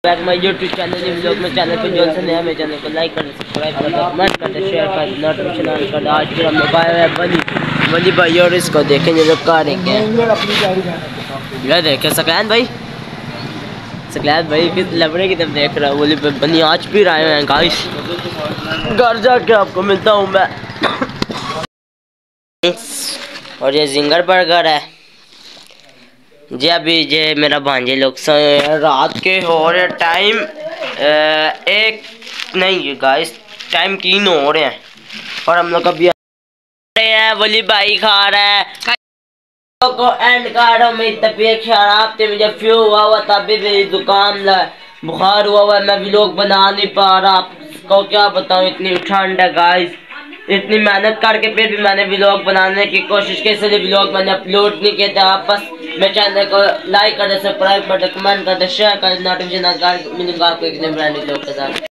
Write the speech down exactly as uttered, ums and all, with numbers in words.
Back my YouTube channel इन लोग में चैनल पे जो से नया मेरे चैनल को लाइक कर सब्सक्राइब कर कमेंट कर शेयर कर नोटिफिकेशन ऑन कर। आज फिर हम लोग आए हैं बली बली भाई और इसको देखेंगे जो करेंगे। ये देखे सकलैन भाई सकलैन भाई किस लबड़े की तरफ देख रहा है। बोली बनी आज भी आए हैं गाइस। घर जाके आपको मिलता हूँ मैं। और ये जिंगर बर्गर है जी। अभी ये मेरा भांजे लोग रात के हो रहे टाइम एक नहीं गाइस टाइम तीन हो रहे हैं और हम लोग अभी हैं। वली भाई खा रहा है को एंड कर रहा हूँ। मेरी तबीयत खराब थी, मुझे फ्लू हुआ हुआ था, अभी मेरी जुकाम बुखार हुआ हुआ है। मैं व्लॉग बना नहीं पा रहा, आपको क्या बताऊँ इतनी ठंड है गाइस। इतनी मेहनत करके फिर भी मैंने व्लॉग बनाने की कोशिश की, इसलिए व्लॉग मैंने अपलोड नहीं किया था। आप बस मेरे चैनल को लाइक कर दे, सब्सक्राइब कर दे, कमेंट कर दे, शेयर कर दे, नोटिफिकेशन कर। मिलूंगा आपको एक नए ब्रांड व्लॉग के साथ।